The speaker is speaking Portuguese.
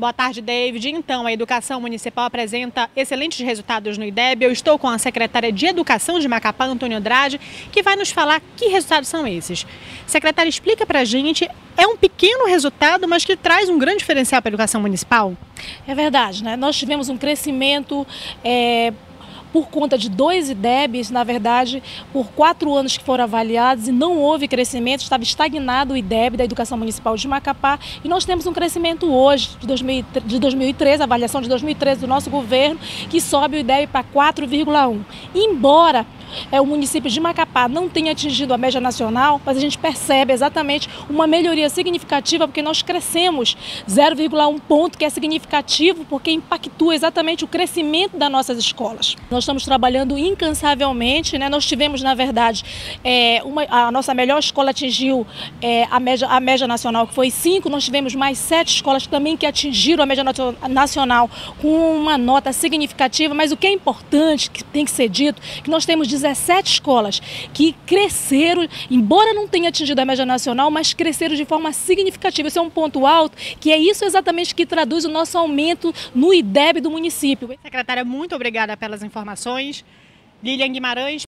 Boa tarde, David. Então, a educação municipal apresenta excelentes resultados no IDEB. Eu estou com a secretária de Educação de Macapá, Antônia Andrade, que vai nos falar que resultados são esses. Secretária, explica pra gente, é um pequeno resultado, mas que traz um grande diferencial para a educação municipal? É verdade, né? Nós tivemos um crescimento por conta de 2 IDEBs, na verdade, por 4 anos que foram avaliados e não houve crescimento, estava estagnado o IDEB da Educação Municipal de Macapá e nós temos um crescimento hoje, de 2013, a avaliação de 2013 do nosso governo, que sobe o IDEB para 4,1. Embora o município de Macapá não tenha atingido a média nacional, mas a gente percebe exatamente uma melhoria significativa, porque nós crescemos 0,1 ponto, que é significativo, porque impactua exatamente o crescimento das nossas escolas. Nós estamos trabalhando incansavelmente, né? Nós tivemos, na verdade, a nossa melhor escola atingiu a média nacional, que foi 5, nós tivemos mais 7 escolas também que atingiram a média nacional com uma nota significativa, mas o que é importante, que tem que ser dito, que nós temos 17 escolas que cresceram, embora não tenha atingido a média nacional, mas cresceram de forma significativa. Esse é um ponto alto, que é isso exatamente que traduz o nosso aumento no IDEB do município. Secretária, muito obrigada pelas informações. Lilian Guimarães.